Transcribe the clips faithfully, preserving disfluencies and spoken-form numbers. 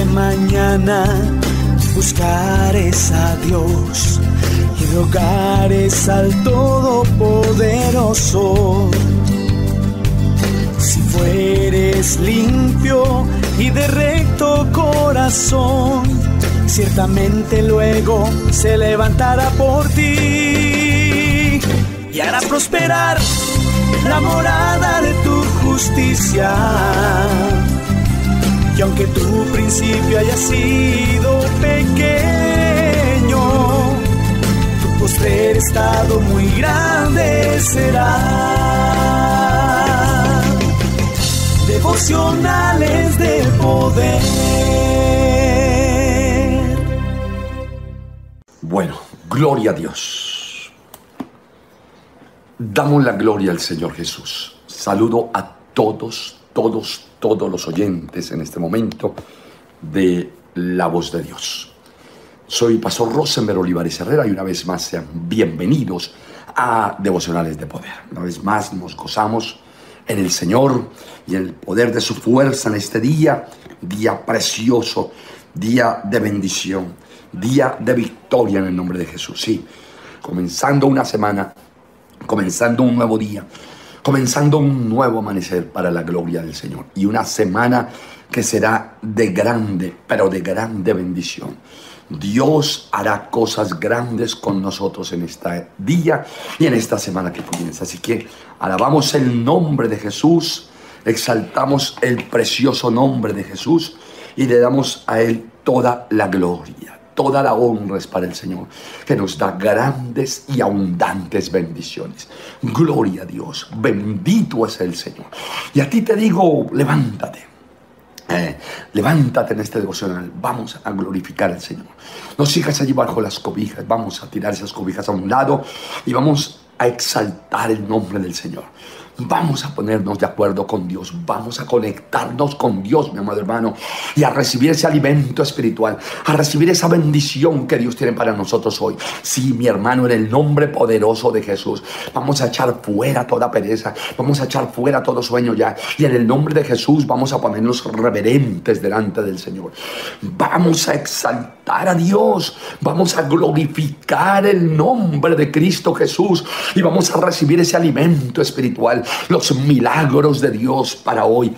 mañana buscares a Dios y rogares al Todopoderoso. Si fueres limpio y de recto corazón, ciertamente luego se levantará por ti y hará prosperar la morada de tu justicia. Y aunque tu principio haya sido pequeño, tu postrer estado muy grande será. Devocionales de poder. Bueno, gloria a Dios. Damos la gloria al Señor Jesús. Saludo a todos, todos, todos los oyentes en este momento de La Voz de Dios. Soy Pastor Rosenberg Olivares Herrera y una vez más sean bienvenidos a Devocionales de Poder. Una vez más nos gozamos en el Señor y en el poder de su fuerza en este día, día precioso, día de bendición, día de victoria en el nombre de Jesús. Sí, comenzando una semana, comenzando un nuevo día, comenzando un nuevo amanecer para la gloria del Señor. Y una semana que será de grande, pero de grande bendición. Dios hará cosas grandes con nosotros en este día y en esta semana que comienza. Así que alabamos el nombre de Jesús, exaltamos el precioso nombre de Jesús y le damos a Él toda la gloria. Toda la honra es para el Señor, que nos da grandes y abundantes bendiciones. Gloria a Dios, bendito es el Señor. Y a ti te digo, levántate. Eh, levántate en este devocional, vamos a glorificar al Señor. No sigas allí bajo las cobijas, vamos a tirar esas cobijas a un lado y vamos a exaltar el nombre del Señor. Vamos a ponernos de acuerdo con Dios, vamos a conectarnos con Dios, mi amado hermano, y a recibir ese alimento espiritual, a recibir esa bendición que Dios tiene para nosotros hoy. Sí, mi hermano, en el nombre poderoso de Jesús, vamos a echar fuera toda pereza, vamos a echar fuera todo sueño ya, y en el nombre de Jesús vamos a ponernos reverentes delante del Señor. Vamos a exaltar a Dios, vamos a glorificar el nombre de Cristo Jesús, y vamos a recibir ese alimento espiritual. Los milagros de Dios para hoy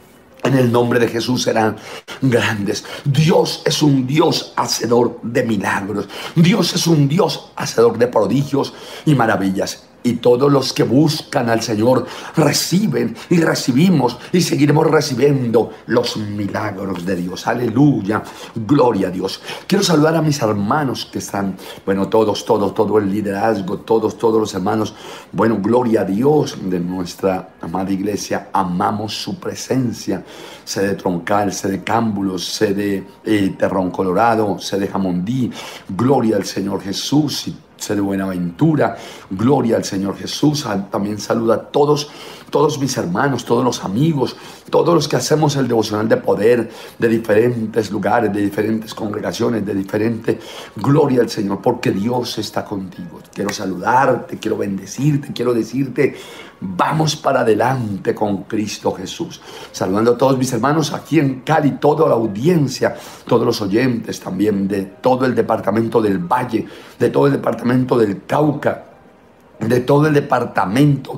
en el nombre de Jesús serán grandes. Dios es un Dios hacedor de milagros. Dios es un Dios hacedor de prodigios y maravillas. Y todos los que buscan al Señor reciben y recibimos y seguiremos recibiendo los milagros de Dios. Aleluya, gloria a Dios. Quiero saludar a mis hermanos que están, bueno, todos, todos, todo el liderazgo, todos, todos los hermanos. Bueno, gloria a Dios de nuestra amada iglesia. Amamos su presencia. Sede Troncal, sede Cámbulos, sede eh, Terrón Colorado, sede Jamondí. Gloria al Señor Jesús y de Buenaventura, gloria al Señor Jesús. También saluda a todos, todos mis hermanos, todos los amigos, todos los que hacemos el devocional de poder de diferentes lugares, de diferentes congregaciones, de diferente gloria al Señor, porque Dios está contigo. Quiero saludarte, quiero bendecirte, quiero decirte, vamos para adelante con Cristo Jesús. Saludando a todos mis hermanos aquí en Cali, toda la audiencia, todos los oyentes también de todo el departamento del Valle, de todo el departamento del Cauca, de todo el departamento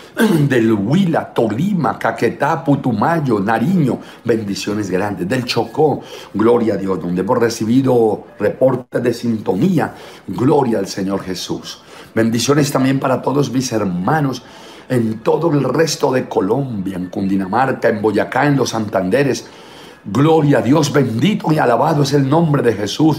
del Huila, Tolima, Caquetá, Putumayo, Nariño, bendiciones grandes, del Chocó, gloria a Dios, donde hemos recibido reportes de sintonía, gloria al Señor Jesús. Bendiciones también para todos mis hermanos en todo el resto de Colombia, en Cundinamarca, en Boyacá, en los Santanderes. Gloria a Dios, bendito y alabado es el nombre de Jesús.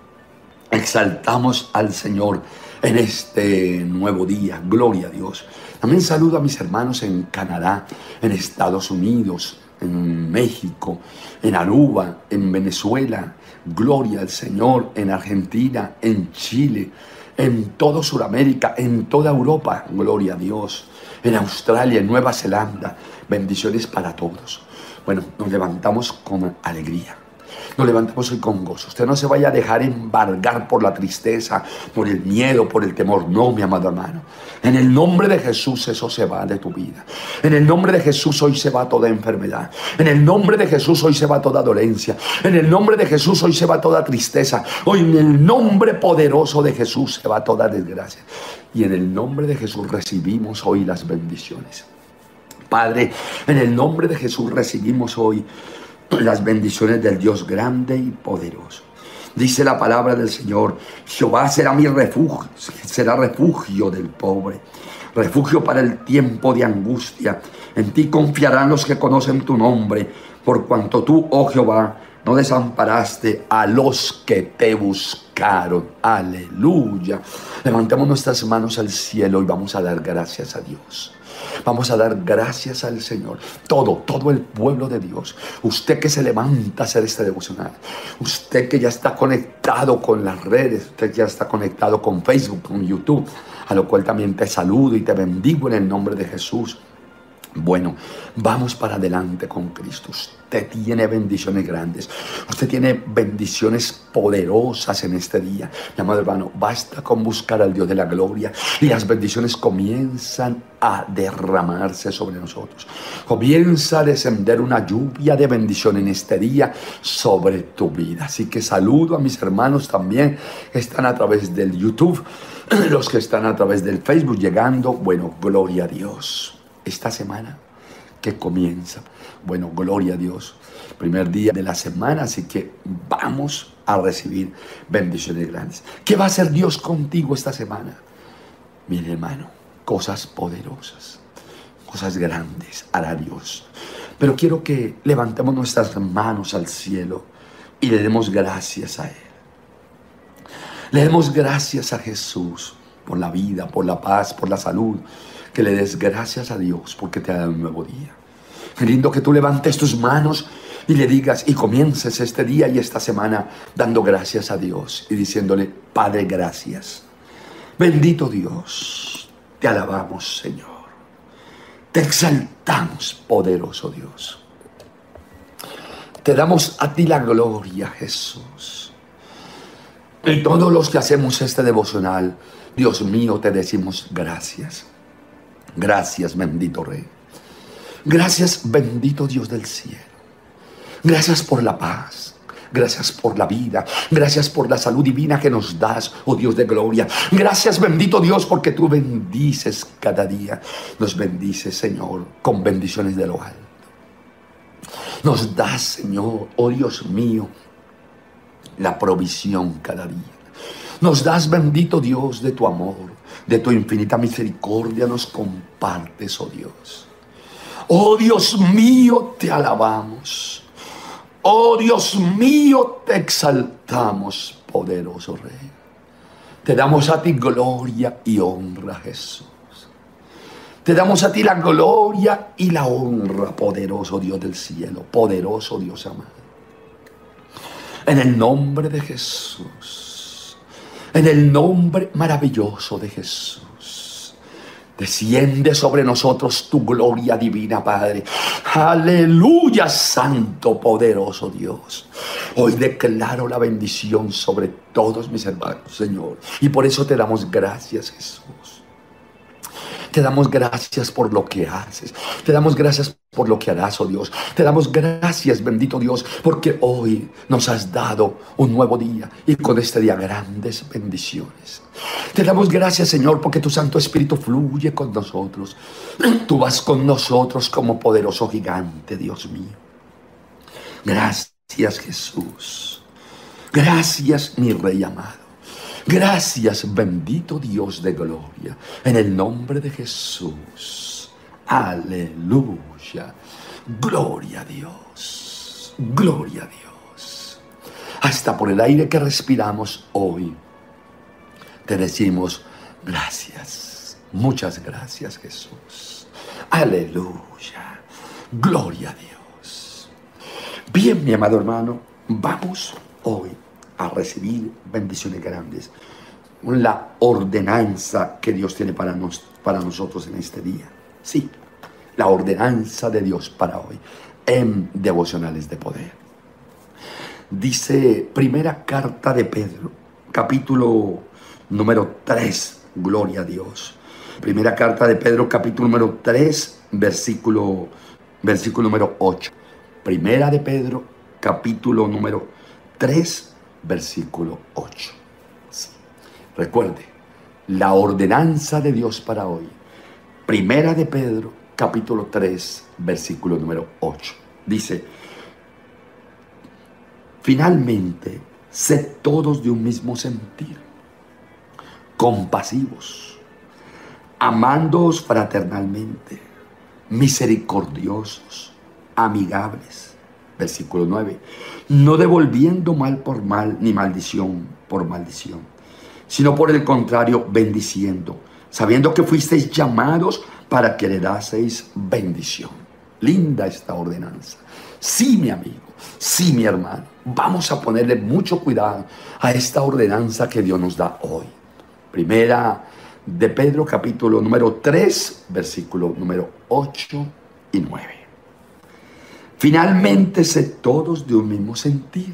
Exaltamos al Señor en este nuevo día, gloria a Dios. También saludo a mis hermanos en Canadá, en Estados Unidos, en México, en Aruba, en Venezuela, gloria al Señor, en Argentina, en Chile, en toda Sudamérica, en toda Europa, gloria a Dios, en Australia, en Nueva Zelanda, bendiciones para todos. Bueno, nos levantamos con alegría. Nos levantamos hoy con gozo. Usted no se vaya a dejar embargar por la tristeza, por el miedo, por el temor. No, mi amado hermano. En el nombre de Jesús eso se va de tu vida. En el nombre de Jesús hoy se va toda enfermedad. En el nombre de Jesús hoy se va toda dolencia. En el nombre de Jesús hoy se va toda tristeza. Hoy en el nombre poderoso de Jesús se va toda desgracia. Y en el nombre de Jesús recibimos hoy las bendiciones. Padre, en el nombre de Jesús recibimos hoy las bendiciones del Dios grande y poderoso. Dice la palabra del Señor: Jehová será mi refugio, será refugio del pobre, refugio para el tiempo de angustia. En ti confiarán los que conocen tu nombre, por cuanto tú, oh Jehová, no desamparaste a los que te buscaron. Aleluya. Levantemos nuestras manos al cielo y vamos a dar gracias a Dios. Vamos a dar gracias al Señor. Todo, todo el pueblo de Dios. Usted que se levanta a hacer este devocional. Usted que ya está conectado con las redes. Usted que ya está conectado con Facebook, con YouTube. A lo cual también te saludo y te bendigo en el nombre de Jesús. Bueno, vamos para adelante con Cristo. Usted tiene bendiciones grandes. Usted tiene bendiciones poderosas en este día. Mi amado hermano, basta con buscar al Dios de la gloria y las bendiciones comienzan a derramarse sobre nosotros. Comienza a descender una lluvia de bendición en este día sobre tu vida. Así que saludo a mis hermanos también que están a través del YouTube, los que están a través del Facebook llegando. Bueno, gloria a Dios. Esta semana que comienza, bueno, gloria a Dios, primer día de la semana, así que vamos a recibir bendiciones grandes. ¿Qué va a hacer Dios contigo esta semana? Mire, hermano, cosas poderosas, cosas grandes hará Dios. Pero quiero que levantemos nuestras manos al cielo y le demos gracias a Él. Le demos gracias a Jesús por la vida, por la paz, por la salud. Que le des gracias a Dios porque te ha dado un nuevo día. Qué lindo que tú levantes tus manos y le digas y comiences este día y esta semana dando gracias a Dios y diciéndole: Padre, gracias. Bendito Dios, te alabamos, Señor. Te exaltamos, poderoso Dios. Te damos a ti la gloria, Jesús. Y todos los que hacemos este devocional, Dios mío, te decimos gracias. Gracias, bendito Rey. Gracias, bendito Dios del cielo. Gracias por la paz. Gracias por la vida. Gracias por la salud divina que nos das, oh Dios de gloria. Gracias, bendito Dios, porque tú bendices cada día. Nos bendices, Señor, con bendiciones de lo alto. Nos das, Señor, oh Dios mío, la provisión cada día. Nos das, bendito Dios, de tu amor, de tu infinita misericordia nos compartes, oh Dios. Oh Dios mío, te alabamos. Oh Dios mío, te exaltamos, poderoso Rey. Te damos a ti gloria y honra, Jesús. Te damos a ti la gloria y la honra, poderoso Dios del cielo, poderoso Dios amado. En el nombre de Jesús. En el nombre maravilloso de Jesús, desciende sobre nosotros tu gloria divina, Padre. Aleluya, santo, poderoso Dios. Hoy declaro la bendición sobre todos mis hermanos, Señor. Y por eso te damos gracias, Jesús. Te damos gracias por lo que haces. Te damos gracias por lo que harás, oh Dios. Te damos gracias, bendito Dios, porque hoy nos has dado un nuevo día y con este día grandes bendiciones. Te damos gracias, Señor, porque tu Santo Espíritu fluye con nosotros. Tú vas con nosotros como poderoso gigante, Dios mío. Gracias, Jesús. Gracias, mi Rey amado. Gracias, bendito Dios de gloria, en el nombre de Jesús. Aleluya. Gloria a Dios. Gloria a Dios. Hasta por el aire que respiramos hoy, te decimos gracias. Muchas gracias, Jesús. Aleluya. Gloria a Dios. Bien, mi amado hermano, vamos hoy a recibir bendiciones grandes. La ordenanza que Dios tiene para, nos, para nosotros en este día. Sí, la ordenanza de Dios para hoy en Devocionales de Poder. Dice primera carta de Pedro, capítulo número tres, gloria a Dios. Primera carta de Pedro, capítulo número tres, versículo, versículo número ocho. Primera de Pedro, capítulo número tres, versículo ocho. Sí. Recuerde, la ordenanza de Dios para hoy. Primera de Pedro, capítulo tres, versículo número ocho. Dice: finalmente, sed todos de un mismo sentir, compasivos, amándoos fraternalmente, misericordiosos, amigables. Versículo nueve. No devolviendo mal por mal, ni maldición por maldición, sino por el contrario, bendiciendo, sabiendo que fuisteis llamados para que heredaseis bendición. Linda esta ordenanza. Sí, mi amigo, sí, mi hermano, vamos a ponerle mucho cuidado a esta ordenanza que Dios nos da hoy. Primera de Pedro, capítulo número tres, versículo número ocho y nueve. Finalmente, sed todos de un mismo sentir,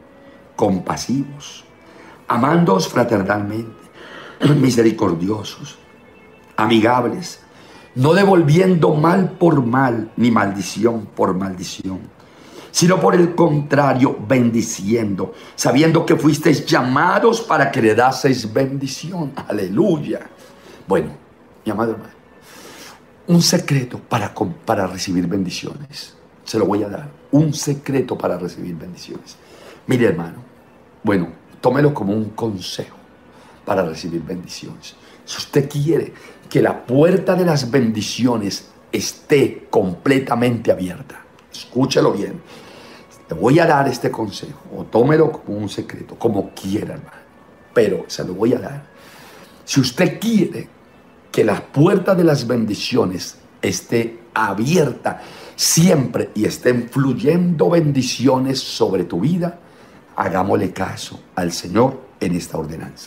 compasivos, amándoos fraternalmente, misericordiosos, amigables, no devolviendo mal por mal, ni maldición por maldición, sino por el contrario, bendiciendo, sabiendo que fuisteis llamados para que le daseis bendición. Aleluya. Bueno, mi amado hermano, un secreto para, para recibir bendiciones. Se lo voy a dar. Un secreto para recibir bendiciones. Mire, hermano, bueno, tómelo como un consejo para recibir bendiciones. Si usted quiere que la puerta de las bendiciones esté completamente abierta, escúchelo bien. Le voy a dar este consejo, o tómelo como un secreto, como quiera, hermano, pero se lo voy a dar. Si usted quiere que la puerta de las bendiciones esté abierta siempre y estén fluyendo bendiciones sobre tu vida, hagámosle caso al Señor en esta ordenanza.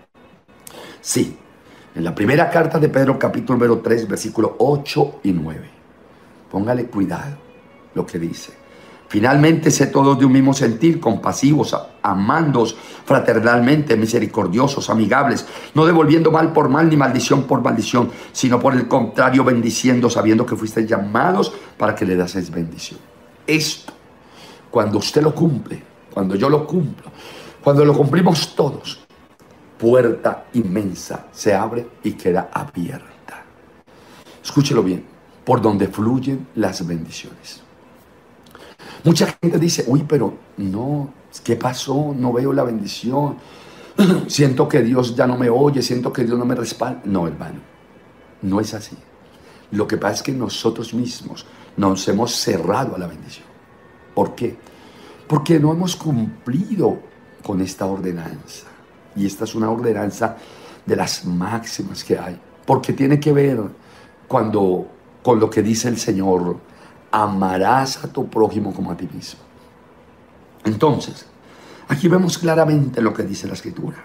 Sí, en la primera carta de Pedro, capítulo número tres, versículos ocho y nueve. Póngale cuidado lo que dice. Finalmente, sé todos de un mismo sentir, compasivos, amándoos fraternalmente, misericordiosos, amigables, no devolviendo mal por mal ni maldición por maldición, sino por el contrario, bendiciendo, sabiendo que fuisteis llamados para que le daseis bendición. Esto, cuando usted lo cumple, cuando yo lo cumplo, cuando lo cumplimos todos, puerta inmensa se abre y queda abierta. Escúchelo bien, por donde fluyen las bendiciones. Mucha gente dice: uy, pero no, ¿qué pasó? No veo la bendición. Siento que Dios ya no me oye, siento que Dios no me respalda. No, hermano, no es así. Lo que pasa es que nosotros mismos nos hemos cerrado a la bendición. ¿Por qué? Porque no hemos cumplido con esta ordenanza. Y esta es una ordenanza de las máximas que hay. Porque tiene que ver cuando, con lo que dice el Señor: amarás a tu prójimo como a ti mismo. Entonces, aquí vemos claramente lo que dice la Escritura: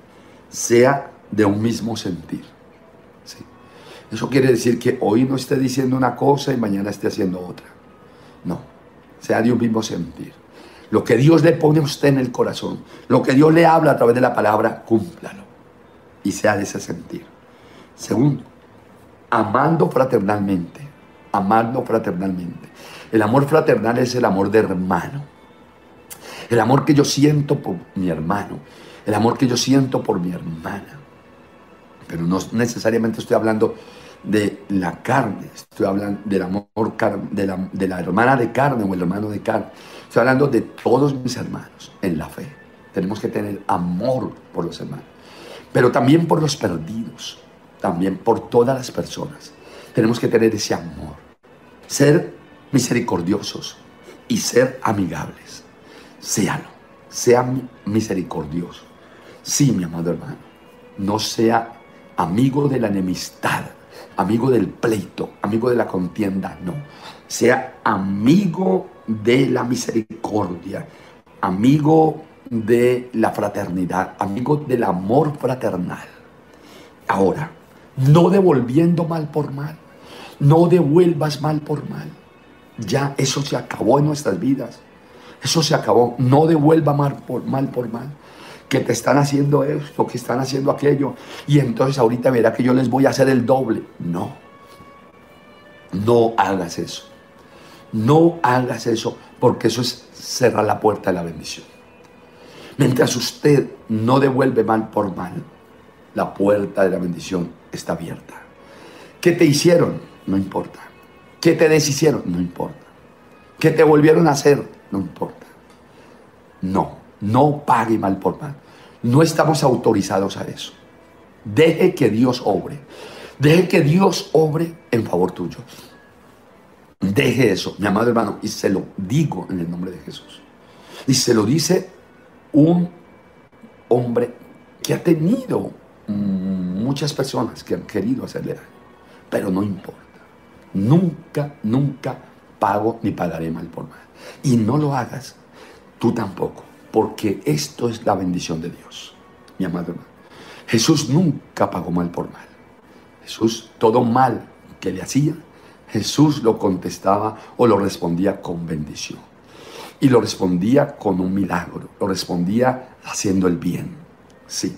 sea de un mismo sentir. ¿Sí? Eso quiere decir que hoy no esté diciendo una cosa y mañana esté haciendo otra. No, sea de un mismo sentir. Lo que Dios le pone a usted en el corazón, lo que Dios le habla a través de la palabra, cúmplalo y sea de ese sentir. Segundo, amando fraternalmente. Amando fraternalmente. El amor fraternal es el amor de hermano. El amor que yo siento por mi hermano. El amor que yo siento por mi hermana. Pero no necesariamente estoy hablando de la carne. Estoy hablando del amor de la, de la hermana de carne o el hermano de carne. Estoy hablando de todos mis hermanos en la fe. Tenemos que tener amor por los hermanos. Pero también por los perdidos. También por todas las personas. Tenemos que tener ese amor. Ser misericordiosos y ser amigables. Séalo. Sea misericordioso. Sí, mi amado hermano. No sea amigo de la enemistad, amigo del pleito, amigo de la contienda. No. Sea amigo de la misericordia, amigo de la fraternidad, amigo del amor fraternal. Ahora, no devolviendo mal por mal. No devuelvas mal por mal. Ya eso se acabó en nuestras vidas. Eso se acabó. No devuelva mal por mal por mal. Que te están haciendo esto, que están haciendo aquello. Y entonces ahorita verá que yo les voy a hacer el doble. No. No hagas eso. No hagas eso, porque eso es cerrar la puerta de la bendición. Mientras usted no devuelve mal por mal, la puerta de la bendición está abierta. ¿Qué te hicieron? No importa. ¿Qué te deshicieron? No importa. ¿Qué te volvieron a hacer? No importa. No, no pague mal por mal. No estamos autorizados a eso. Deje que Dios obre. Deje que Dios obre en favor tuyo. Deje eso, mi amado hermano, y se lo digo en el nombre de Jesús. Y se lo dice un hombre que ha tenido muchas personas que han querido hacerle daño, pero no importa. Nunca, nunca pago ni pagaré mal por mal. Y no lo hagas tú tampoco, porque esto es la bendición de Dios, mi amado hermano. Jesús nunca pagó mal por mal. Jesús, todo mal que le hacía, Jesús lo contestaba o lo respondía con bendición. Y lo respondía con un milagro. Lo respondía haciendo el bien. Sí.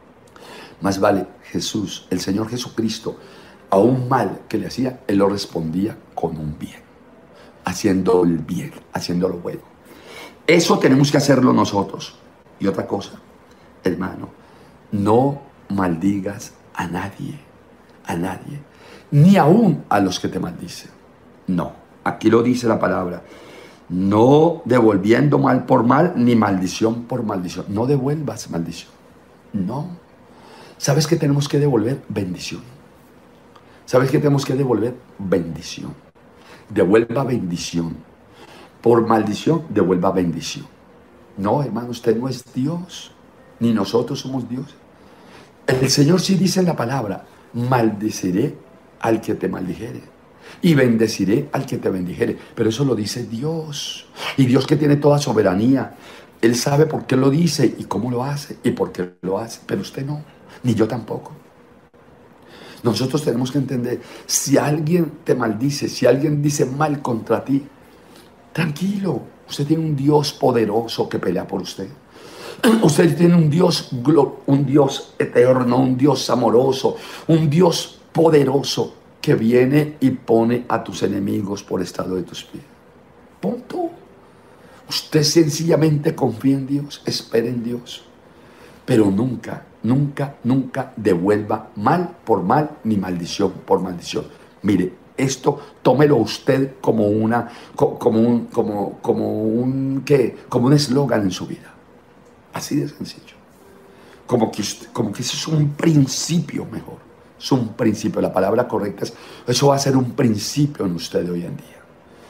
Más vale Jesús, el Señor Jesucristo, a un mal que le hacía, Él lo respondía con un bien. Haciendo el bien, haciendo lo bueno. Eso tenemos que hacerlo nosotros. Y otra cosa, hermano, no maldigas a nadie. A nadie. Ni aún a los que te maldicen. No, aquí lo dice la palabra. No devolviendo mal por mal, ni maldición por maldición. No devuelvas maldición. No. ¿Sabes qué tenemos que devolver? Bendición. ¿Sabes qué tenemos que devolver? Bendición. Devuelva bendición. Por maldición, devuelva bendición. No, hermano, usted no es Dios. Ni nosotros somos Dios. El Señor sí dice en la palabra: maldeciré al que te maldijere y bendeciré al que te bendijere. Pero eso lo dice Dios. Y Dios, que tiene toda soberanía, Él sabe por qué lo dice y cómo lo hace y por qué lo hace. Pero usted no, ni yo tampoco. Nosotros tenemos que entender, si alguien te maldice, si alguien dice mal contra ti, tranquilo, usted tiene un Dios poderoso que pelea por usted. Usted tiene un Dios, un Dios eterno, un Dios amoroso, un Dios poderoso que viene y pone a tus enemigos por estado de tus pies. Punto. Usted sencillamente confía en Dios, espera en Dios, pero nunca, nunca, nunca devuelva mal por mal ni maldición por maldición. Mire, esto tómelo usted como una, como un, como, como un, ¿qué? Como un eslogan en su vida. Así de sencillo. Como que, usted, como que eso es un principio mejor. Es un principio. La palabra correcta es, eso va a ser un principio en usted hoy en día.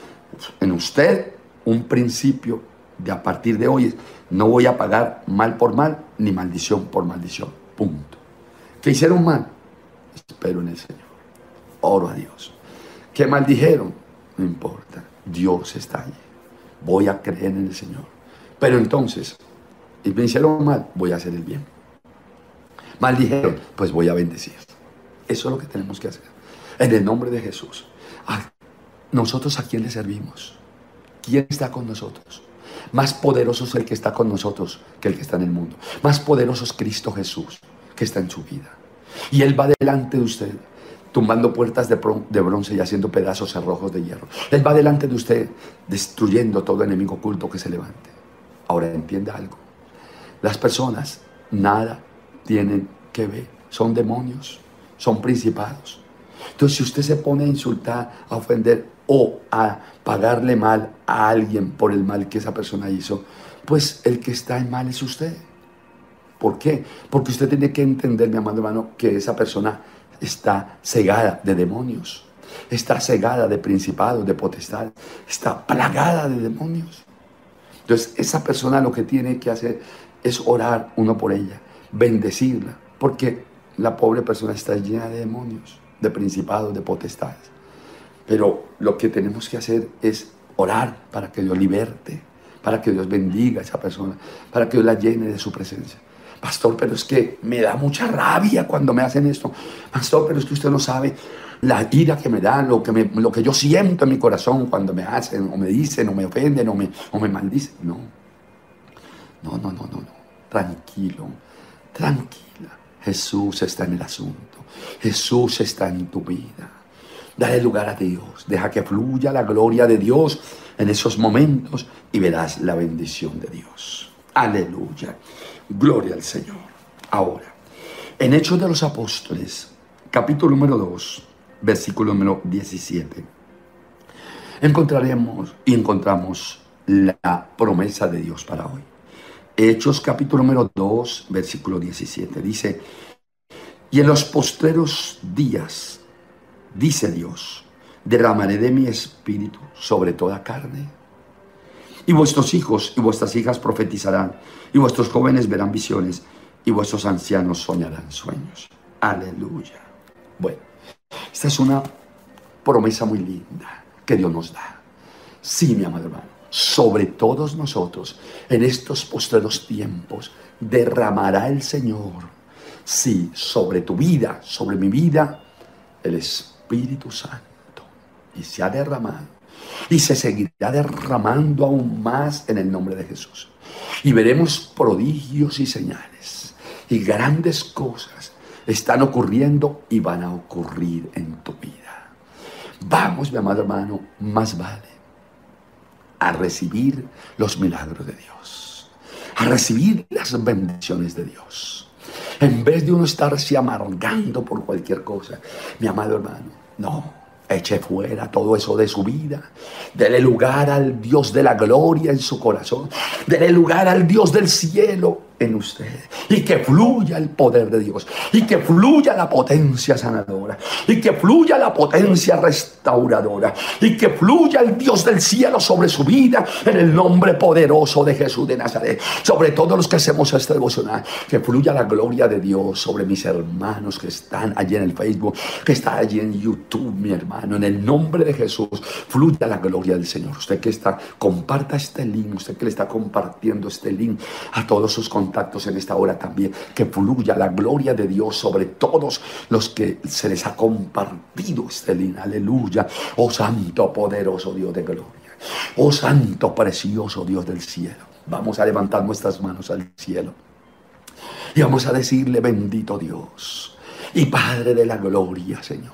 En usted, un principio de a partir de hoy es: no voy a pagar mal por mal, ni maldición por maldición. Punto. ¿Que hicieron mal? Espero en el Señor. Oro a Dios. ¿Que maldijeron? No importa. Dios está allí. Voy a creer en el Señor. Pero entonces, y me hicieron mal, voy a hacer el bien. Maldijeron, pues voy a bendecir. Eso es lo que tenemos que hacer. En el nombre de Jesús. ¿A nosotros a quién le servimos? ¿Quién está con nosotros? Más poderoso es el que está con nosotros que el que está en el mundo. Más poderoso es Cristo Jesús, que está en su vida. Y Él va delante de usted, tumbando puertas de, de bronce y haciendo pedazos cerrojos de hierro. Él va delante de usted, destruyendo todo enemigo oculto que se levante. Ahora entienda algo. Las personas nada tienen que ver. Son demonios, son principados. Entonces, si usted se pone a insultar, a ofender o a pagarle mal a alguien por el mal que esa persona hizo, pues el que está en mal es usted. ¿Por qué? Porque usted tiene que entender, mi amado hermano, que esa persona está cegada de demonios, está cegada de principados, de potestades, está plagada de demonios. Entonces, esa persona lo que tiene que hacer es orar uno por ella, bendecirla, porque la pobre persona está llena de demonios, de principados, de potestades. Pero lo que tenemos que hacer es orar para que Dios liberte, para que Dios bendiga a esa persona, para que Dios la llene de su presencia, Pastor, pero es que me da mucha rabia cuando me hacen esto. Pastor, pero es que usted no sabe la ira que me da, lo que, me, lo que yo siento en mi corazón cuando me hacen, o me dicen, o me ofenden, o me, o me maldicen. No, no, no, no, no, no. Tranquilo, tranquila. Jesús está en el asunto. Jesús está en tu vida. Dale lugar a Dios. Deja que fluya la gloria de Dios en esos momentos y verás la bendición de Dios. Aleluya. Gloria al Señor. Ahora, en Hechos de los Apóstoles, capítulo número dos, versículo número diecisiete, encontraremos y encontramos la promesa de Dios para hoy. Hechos capítulo número dos, versículo diecisiete, dice: y en los postreros días, dice Dios, derramaré de mi espíritu sobre toda carne. Y vuestros hijos y vuestras hijas profetizarán, y vuestros jóvenes verán visiones, y vuestros ancianos soñarán sueños. Aleluya. Bueno, esta es una promesa muy linda que Dios nos da. Sí, mi amado hermano, sobre todos nosotros, en estos postreros tiempos, derramará el Señor, sí, sobre tu vida, sobre mi vida, el Espíritu Santo. Y se ha derramado. Y se seguirá derramando aún más en el nombre de Jesús. Y veremos prodigios y señales. Y grandes cosas están ocurriendo y van a ocurrir en tu vida. Vamos, mi amado hermano, más vale a recibir los milagros de Dios. A recibir las bendiciones de Dios. En vez de uno estarse amargando por cualquier cosa, mi amado hermano, no. Eche fuera todo eso de su vida. Dele lugar al Dios de la gloria en su corazón. Dele lugar al Dios del cielo en usted. Y que fluya el poder de Dios. Y que fluya la potencia sanadora. Y que fluya la potencia restauradora. Y que fluya el Dios del cielo sobre su vida. En el nombre poderoso de Jesús de Nazaret. Sobre todos los que hacemos este devocional. Que fluya la gloria de Dios sobre mis hermanos que están allí en el Facebook. Que están allí en YouTube, mi hermano. En el nombre de Jesús, fluya la gloria del Señor. Usted que está, comparta este link. Usted que le está compartiendo este link a todos sus contactos en esta hora también. Que fluya la gloria de Dios sobre todos los que se les ha compartido este link. Aleluya. Oh santo, poderoso Dios de gloria. Oh santo, precioso Dios del cielo. Vamos a levantar nuestras manos al cielo. Y vamos a decirle: bendito Dios y Padre de la gloria, Señor.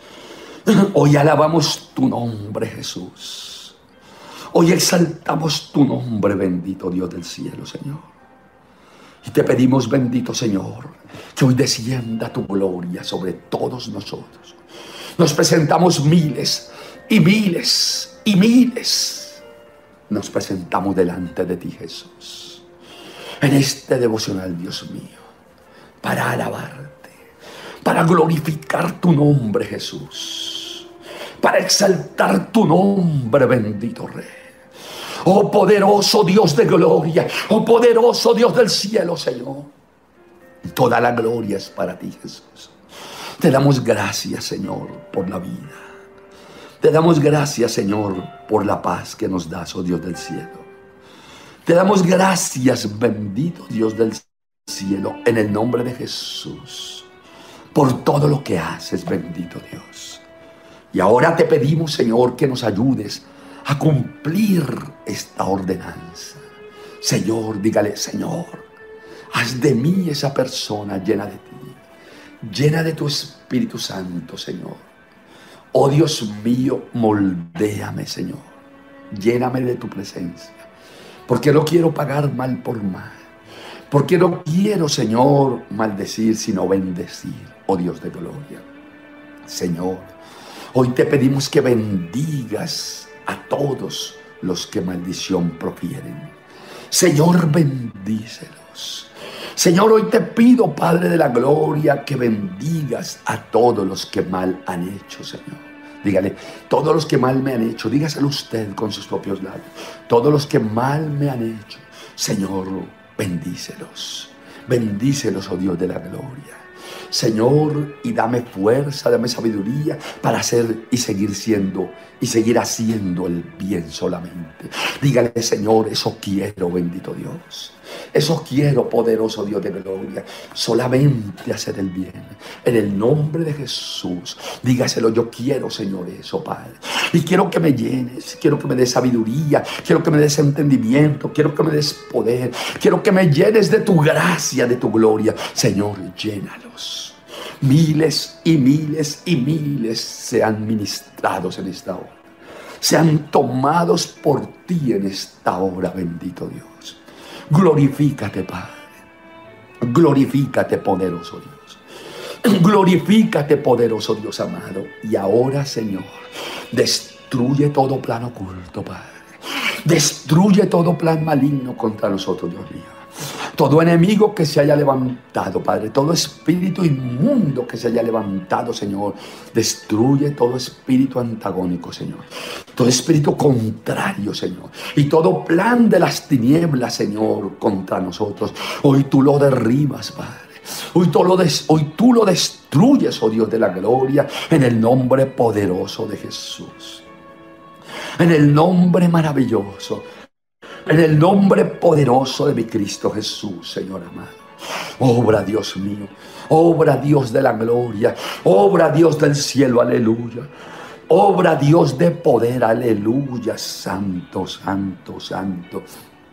Hoy alabamos tu nombre, Jesús. Hoy exaltamos tu nombre, bendito Dios del cielo, Señor. Y te pedimos, bendito Señor, que hoy descienda tu gloria sobre todos nosotros. Nos presentamos miles y miles y miles. Nos presentamos delante de ti, Jesús, en este devocional, Dios mío, para alabarte, para glorificar tu nombre, Jesús, para exaltar tu nombre, bendito Rey. Oh poderoso Dios de gloria, oh poderoso Dios del cielo, Señor. Toda la gloria es para ti, Jesús. Te damos gracias, Señor, por la vida. Te damos gracias, Señor, por la paz que nos das, oh Dios del cielo. Te damos gracias, bendito Dios del cielo, en el nombre de Jesús, por todo lo que haces, bendito Dios. Y ahora te pedimos, Señor, que nos ayudes a cumplir esta ordenanza. Señor, dígale: Señor, haz de mí esa persona llena de ti, llena de tu Espíritu Santo, Señor. Oh Dios mío, moldéame, Señor, lléname de tu presencia, porque no quiero pagar mal por mal, porque no quiero, Señor, maldecir, sino bendecir, oh Dios de gloria. Señor, hoy te pedimos que bendigas a todos los que maldición profieren. Señor, bendícelos. Señor, hoy te pido, Padre de la gloria, que bendigas a todos los que mal han hecho, Señor. Dígale: todos los que mal me han hecho, dígaselo usted con sus propios labios. Todos los que mal me han hecho, Señor, bendícelos. Bendícelos, oh Dios de la gloria. Señor, y dame fuerza, dame sabiduría para hacer y seguir siendo y seguir haciendo el bien solamente. Dígale, Señor, eso quiero, bendito Dios. Eso quiero, poderoso Dios de gloria, solamente hacer el bien. En el nombre de Jesús, dígaselo, yo quiero, Señor, eso, Padre. Y quiero que me llenes, quiero que me des sabiduría, quiero que me des entendimiento, quiero que me des poder, quiero que me llenes de tu gracia, de tu gloria. Señor, llénalos. Miles y miles y miles sean ministrados en esta hora. Sean tomados por ti en esta hora, bendito Dios. Glorifícate, Padre. Glorifícate, poderoso Dios. Glorifícate, poderoso Dios amado. Y ahora, Señor, destruye todo plan oculto, Padre. Destruye todo plan maligno contra nosotros, Dios mío. Todo enemigo que se haya levantado, Padre, todo espíritu inmundo que se haya levantado, Señor, destruye todo espíritu antagónico, Señor. Todo espíritu contrario, Señor. Y todo plan de las tinieblas, Señor, contra nosotros. Hoy tú lo derribas, Padre. Hoy tú, lo des, hoy tú lo destruyes, oh Dios de la gloria, en el nombre poderoso de Jesús. En el nombre maravilloso. En el nombre poderoso de mi Cristo Jesús, Señor amado. Obra, Dios mío. Obra, Dios de la gloria. Obra, Dios del cielo, aleluya. Obra, Dios de poder, aleluya. Santo, santo, santo.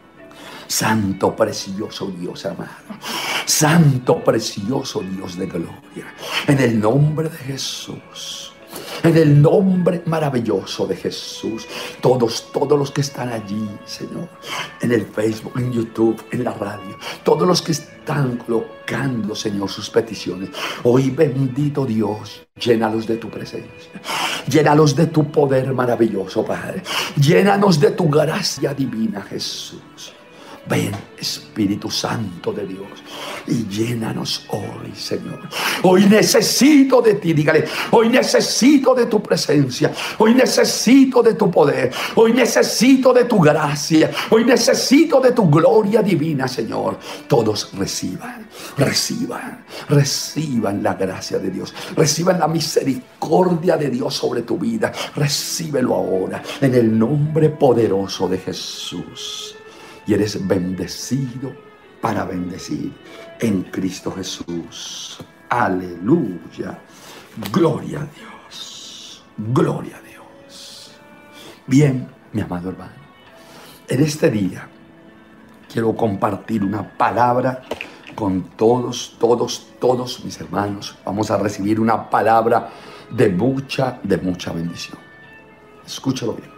Santo, precioso Dios amado. Santo, precioso Dios de gloria. En el nombre de Jesús. En el nombre maravilloso de Jesús. Todos, todos los que están allí, Señor. En el Facebook, en YouTube, en la radio. Todos los que están colocando, Señor, sus peticiones. Hoy, bendito Dios, llénalos de tu presencia. Llénalos de tu poder maravilloso, Padre. Llénanos de tu gracia divina, Jesús. Ven, Espíritu Santo de Dios, y llénanos hoy, Señor. Hoy necesito de ti, dígale. Hoy necesito de tu presencia. Hoy necesito de tu poder. Hoy necesito de tu gracia. Hoy necesito de tu gloria divina, Señor. Todos reciban, reciban, reciban la gracia de Dios. Reciban la misericordia de Dios sobre tu vida. Recíbelo ahora, en el nombre poderoso de Jesús. Y eres bendecido para bendecir en Cristo Jesús. Aleluya. Gloria a Dios. Gloria a Dios. Bien, mi amado hermano, en este día quiero compartir una palabra con todos, todos, todos mis hermanos. Vamos a recibir una palabra de mucha, de mucha bendición. Escúchalo bien.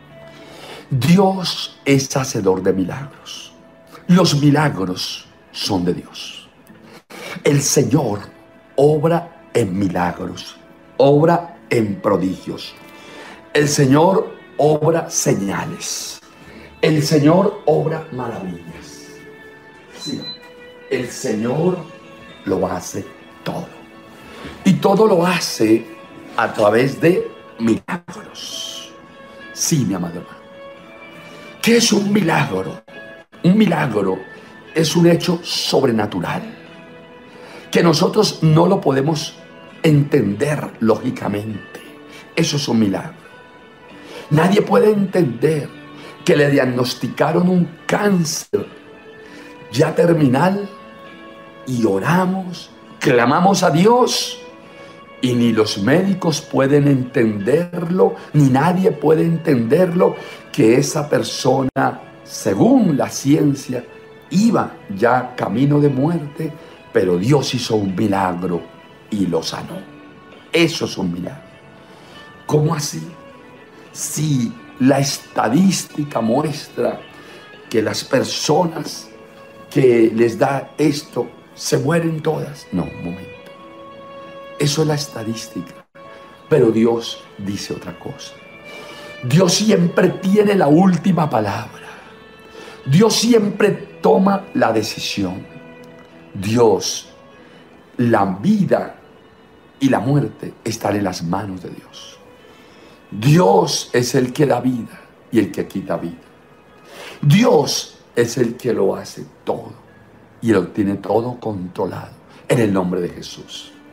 Dios es hacedor de milagros. Los milagros son de Dios. El Señor obra en milagros, obra en prodigios. El Señor obra señales. El Señor obra maravillas. Sí, el Señor lo hace todo. Y todo lo hace a través de milagros. Sí, mi amado hermano. ¿Qué es un milagro? Un milagro es un hecho sobrenatural que nosotros no lo podemos entender lógicamente. Eso es un milagro. Nadie puede entender que le diagnosticaron un cáncer ya terminal y oramos, clamamos a Dios y ni los médicos pueden entenderlo, ni nadie puede entenderlo, que esa persona, según la ciencia, iba ya camino de muerte, pero Dios hizo un milagro y lo sanó. Eso es un milagro. ¿Cómo así? Si la estadística muestra que las personas que les da esto se mueren todas. No, un momento. Eso es la estadística. Pero Dios dice otra cosa. Dios siempre tiene la última palabra. Dios siempre toma la decisión. Dios, la vida y la muerte están en las manos de Dios. Dios es el que da vida y el que quita vida. Dios es el que lo hace todo y lo tiene todo controlado en el nombre de Jesús.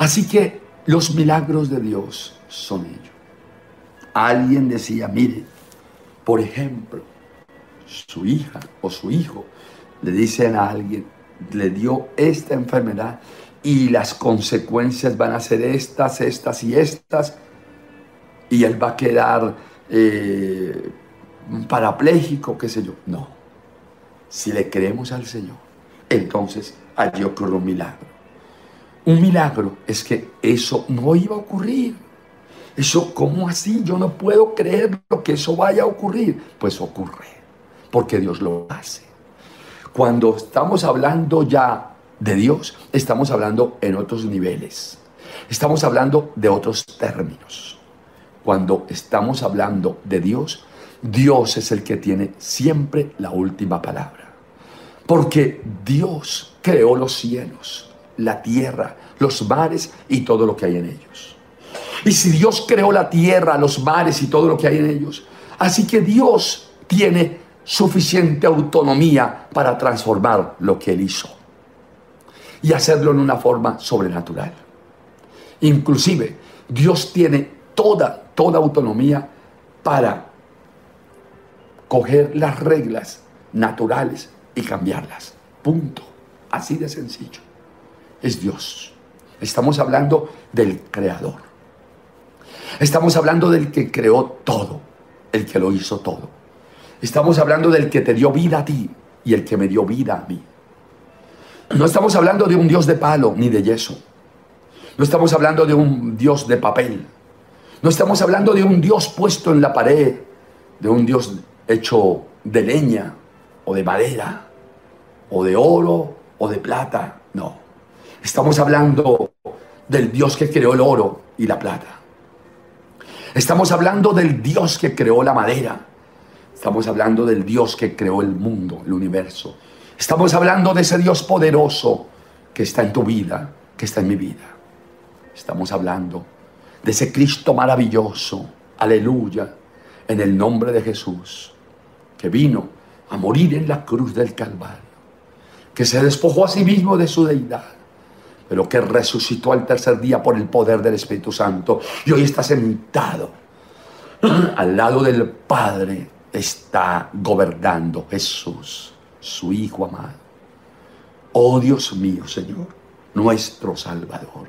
Así que los milagros de Dios son ellos. Alguien decía, mire, por ejemplo, su hija o su hijo le dicen a alguien, le dio esta enfermedad y las consecuencias van a ser estas, estas y estas, y él va a quedar eh, parapléjico, qué sé yo. No, si le creemos al Señor, entonces allí ocurre un milagro. Un milagro es que eso no iba a ocurrir. Eso, ¿cómo así? Yo no puedo creer lo que eso vaya a ocurrir. Pues ocurre, porque Dios lo hace. Cuando estamos hablando ya de Dios, estamos hablando en otros niveles. Estamos hablando de otros términos. Cuando estamos hablando de Dios, Dios es el que tiene siempre la última palabra. Porque Dios creó los cielos, la tierra, los mares y todo lo que hay en ellos. Y si Dios creó la tierra, los mares y todo lo que hay en ellos, así que Dios tiene suficiente autonomía para transformar lo que Él hizo y hacerlo en una forma sobrenatural. Inclusive, Dios tiene toda, toda autonomía para coger las reglas naturales y cambiarlas. Punto. Así de sencillo. Es Dios. Estamos hablando del Creador. Estamos hablando del que creó todo, el que lo hizo todo. Estamos hablando del que te dio vida a ti y el que me dio vida a mí. No estamos hablando de un Dios de palo ni de yeso. No estamos hablando de un Dios de papel. No estamos hablando de un Dios puesto en la pared, de un Dios hecho de leña o de madera o de oro o de plata. No. Estamos hablando del Dios que creó el oro y la plata. Estamos hablando del Dios que creó la madera. Estamos hablando del Dios que creó el mundo, el universo. Estamos hablando de ese Dios poderoso que está en tu vida, que está en mi vida. Estamos hablando de ese Cristo maravilloso, aleluya, en el nombre de Jesús, que vino a morir en la cruz del Calvario, que se despojó a sí mismo de su deidad, pero que resucitó al tercer día por el poder del Espíritu Santo y hoy está sentado al lado del Padre. Está gobernando Jesús, su Hijo amado. Oh Dios mío, Señor, nuestro Salvador.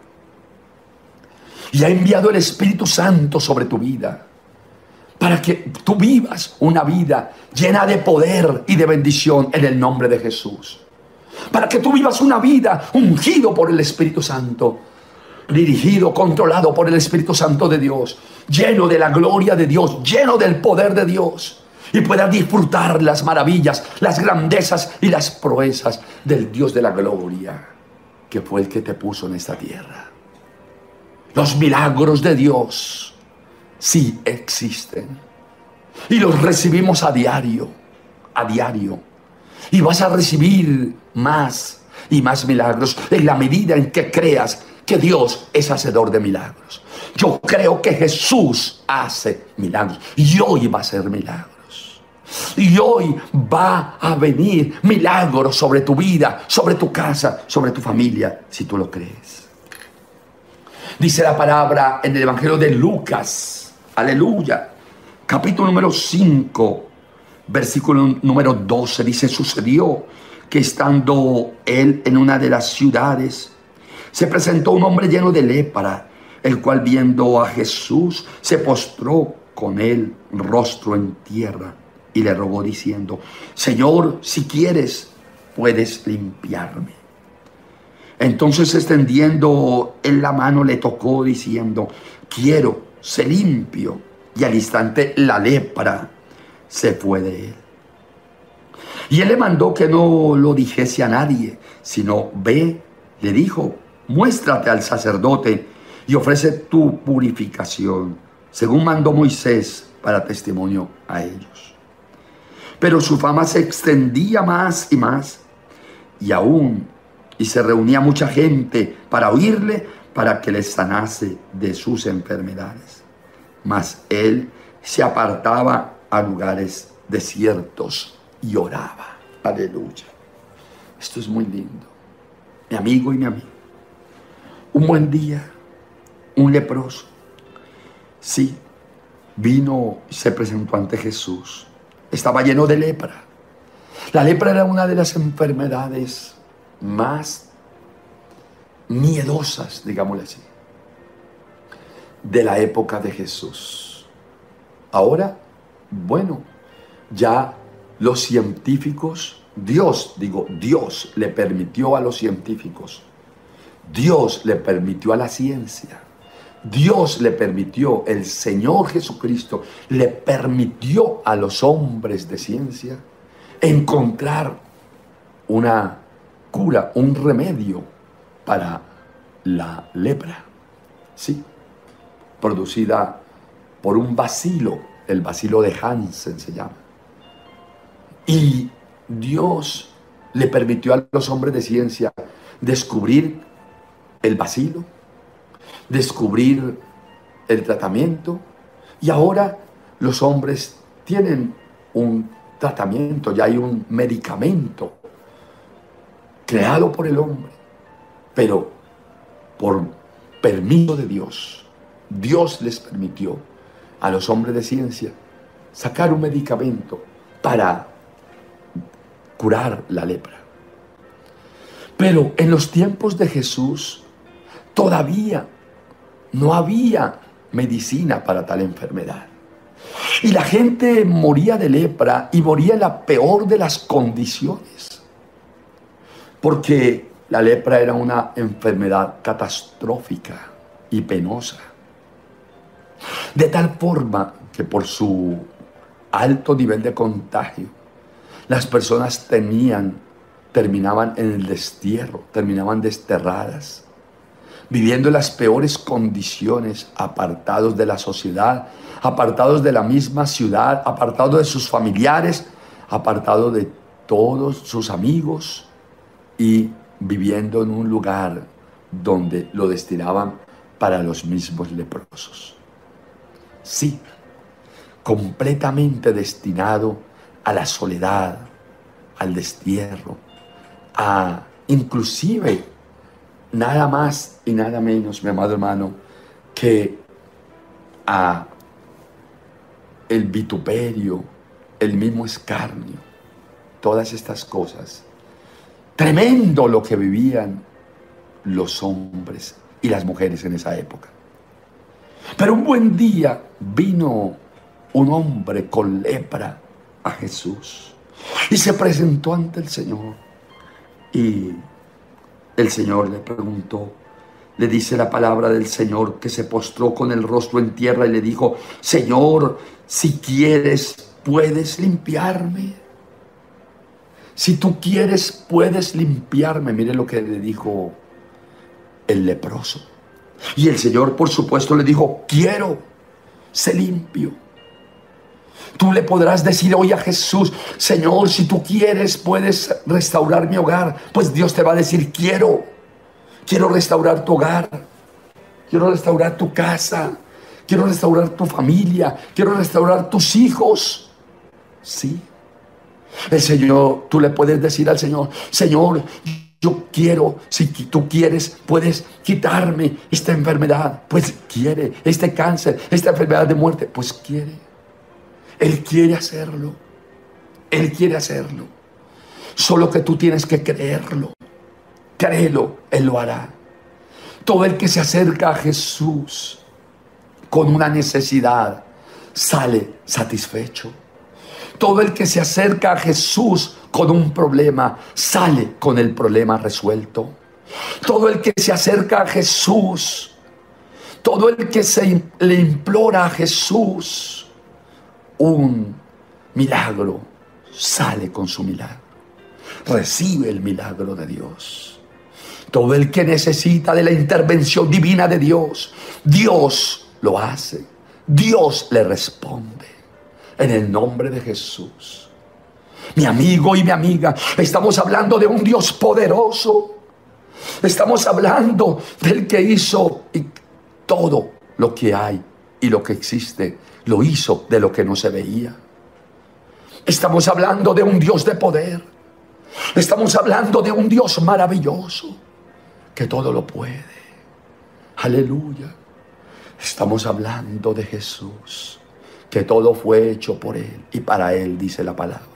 Y ha enviado el Espíritu Santo sobre tu vida para que tú vivas una vida llena de poder y de bendición en el nombre de Jesús. Para que tú vivas una vida ungido por el Espíritu Santo, dirigido, controlado por el Espíritu Santo de Dios, lleno de la gloria de Dios, lleno del poder de Dios, y puedas disfrutar las maravillas, las grandezas y las proezas del Dios de la gloria, que fue el que te puso en esta tierra. Los milagros de Dios sí existen y los recibimos a diario, a diario. Y vas a recibir más y más milagros en la medida en que creas que Dios es hacedor de milagros. Yo creo que Jesús hace milagros y hoy va a hacer milagros. Y hoy va a venir milagros sobre tu vida, sobre tu casa, sobre tu familia, si tú lo crees. Dice la palabra en el Evangelio de Lucas, aleluya, capítulo número cinco, versículo número doce, dice: sucedió que estando él en una de las ciudades, se presentó un hombre lleno de lepra, el cual viendo a Jesús se postró con él rostro en tierra y le rogó diciendo: Señor, si quieres, puedes limpiarme. Entonces, extendiendo él la mano, le tocó diciendo: quiero, sé limpio. Y al instante la lepra se fue de él. Y él le mandó que no lo dijese a nadie, sino ve, le dijo, muéstrate al sacerdote y ofrece tu purificación, según mandó Moisés, para testimonio a ellos. Pero su fama se extendía más y más, y aún, y se reunía mucha gente para oírle, para que les sanase de sus enfermedades. Mas él se apartaba a lugares desiertos y oraba. Aleluya. Esto es muy lindo. Mi amigo y mi amigo. Un buen día, un leproso, sí, vino y se presentó ante Jesús. Estaba lleno de lepra. La lepra era una de las enfermedades más miedosas, digámosle así, de la época de Jesús. Ahora, bueno, ya los científicos, Dios, digo, Dios le permitió a los científicos, Dios le permitió a la ciencia, Dios le permitió, el Señor Jesucristo le permitió a los hombres de ciencia encontrar una cura, un remedio para la lepra, sí, producida por un bacilo, el bacilo de Hansen se llama. Y Dios le permitió a los hombres de ciencia descubrir el bacilo, descubrir el tratamiento, y ahora los hombres tienen un tratamiento, ya hay un medicamento creado por el hombre, pero por permiso de Dios, Dios les permitió a los hombres de ciencia sacar un medicamento para curar la lepra. Pero en los tiempos de Jesús todavía no había medicina para tal enfermedad. Y la gente moría de lepra y moría en la peor de las condiciones. Porque la lepra era una enfermedad catastrófica y penosa. De tal forma que por su alto nivel de contagio, las personas tenían, terminaban en el destierro, terminaban desterradas, viviendo en las peores condiciones, apartados de la sociedad, apartados de la misma ciudad, apartados de sus familiares, apartados de todos sus amigos y viviendo en un lugar donde lo destinaban para los mismos leprosos. Sí, completamente destinado a la soledad, al destierro, a inclusive nada más y nada menos, mi amado hermano, que a el vituperio, el mismo escarnio, todas estas cosas. Tremendo lo que vivían los hombres y las mujeres en esa época. Pero un buen día vino un hombre con lepra a Jesús y se presentó ante el Señor. Y el Señor le preguntó, le dice la palabra del Señor, que se postró con el rostro en tierra y le dijo: Señor, si quieres, puedes limpiarme. Si tú quieres, puedes limpiarme. Mire lo que le dijo el leproso. Y el Señor, por supuesto, le dijo: quiero, sé limpio. Tú le podrás decir hoy a Jesús: Señor, si tú quieres, puedes restaurar mi hogar. Pues Dios te va a decir: quiero, quiero restaurar tu hogar, quiero restaurar tu casa, quiero restaurar tu familia, quiero restaurar tus hijos. Sí. El Señor, tú le puedes decir al Señor: Señor, yo quiero, si tú quieres, puedes quitarme esta enfermedad. Pues quiere, este cáncer, esta enfermedad de muerte, pues quiere. Él quiere hacerlo. Él quiere hacerlo. Solo que tú tienes que creerlo. Créelo, Él lo hará. Todo el que se acerca a Jesús con una necesidad sale satisfecho. Todo el que se acerca a Jesús con un problema sale con el problema resuelto. Todo el que se acerca a Jesús, todo el que se le implora a Jesús un milagro, sale con su milagro. Recibe el milagro de Dios. Todo el que necesita de la intervención divina de Dios, Dios lo hace. Dios le responde. En el nombre de Jesús. Mi amigo y mi amiga, estamos hablando de un Dios poderoso. Estamos hablando del que hizo todo lo que hay y lo que existe. Lo hizo de lo que no se veía. Estamos hablando de un Dios de poder. Estamos hablando de un Dios maravilloso que todo lo puede. Aleluya. Estamos hablando de Jesús, que todo fue hecho por Él y para Él, dice la palabra.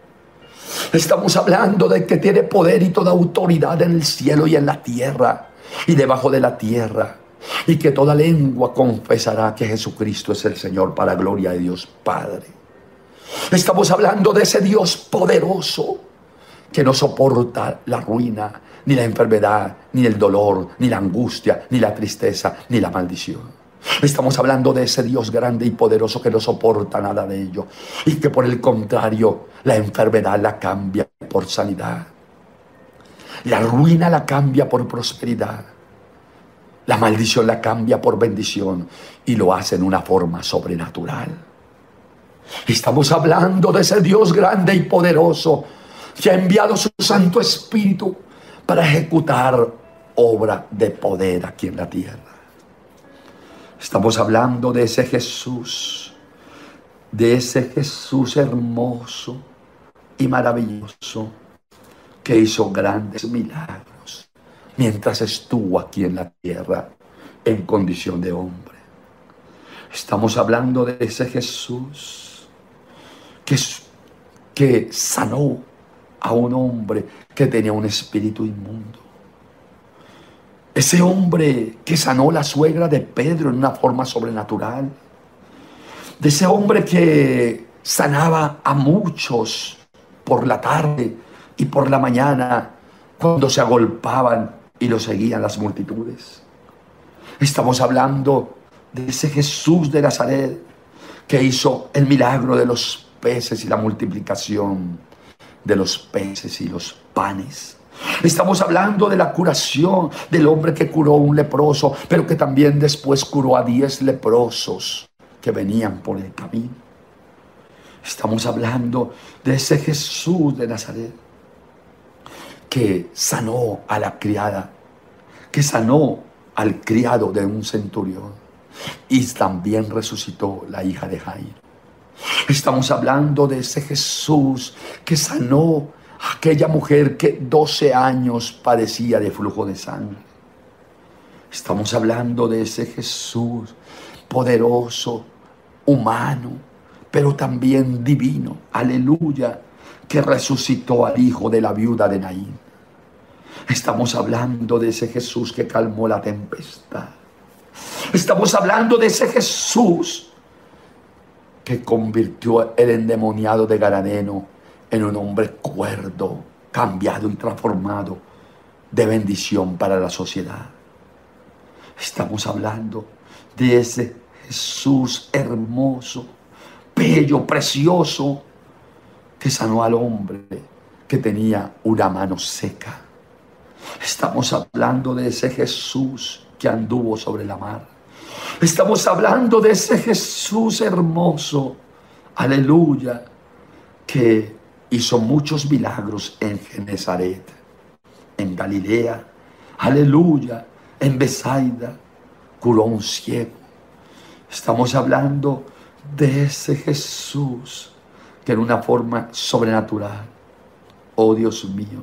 Estamos hablando de que tiene poder y toda autoridad en el cielo y en la tierra y debajo de la tierra, y que toda lengua confesará que Jesucristo es el Señor, para gloria de Dios Padre. Estamos hablando de ese Dios poderoso que no soporta la ruina, ni la enfermedad, ni el dolor, ni la angustia, ni la tristeza, ni la maldición. Estamos hablando de ese Dios grande y poderoso que no soporta nada de ello, y que por el contrario la enfermedad la cambia por sanidad, la ruina la cambia por prosperidad, la maldición la cambia por bendición, y lo hace en una forma sobrenatural. Estamos hablando de ese Dios grande y poderoso que ha enviado su Santo Espíritu para ejecutar obra de poder aquí en la tierra. Estamos hablando de ese Jesús, de ese Jesús hermoso y maravilloso que hizo grandes milagros mientras estuvo aquí en la tierra en condición de hombre. Estamos hablando de ese Jesús que, que sanó a un hombre que tenía un espíritu inmundo. Ese hombre que sanó la suegra de Pedro en una forma sobrenatural. De ese hombre que sanaba a muchos por la tarde y por la mañana cuando se agolpaban y lo seguían las multitudes. Estamos hablando de ese Jesús de Nazaret que hizo el milagro de los peces y la multiplicación de los peces y los panes. Estamos hablando de la curación del hombre que curó a un leproso, pero que también después curó a diez leprosos que venían por el camino. Estamos hablando de ese Jesús de Nazaret que sanó a la criada, que sanó al criado de un centurión, y también resucitó la hija de Jairo. Estamos hablando de ese Jesús que sanó a aquella mujer que doce años padecía de flujo de sangre. Estamos hablando de ese Jesús poderoso, humano, pero también divino, aleluya, que resucitó al hijo de la viuda de Naín. Estamos hablando de ese Jesús que calmó la tempestad. Estamos hablando de ese Jesús que convirtió el endemoniado de Gadareno en un hombre cuerdo, cambiado y transformado, de bendición para la sociedad. Estamos hablando de ese Jesús hermoso, bello, precioso, que sanó al hombre que tenía una mano seca. Estamos hablando de ese Jesús que anduvo sobre la mar. Estamos hablando de ese Jesús hermoso, aleluya, que hizo muchos milagros en Genezaret, en Galilea, aleluya, en Besaida, curó a un ciego. Estamos hablando de ese Jesús que en una forma sobrenatural, oh Dios mío,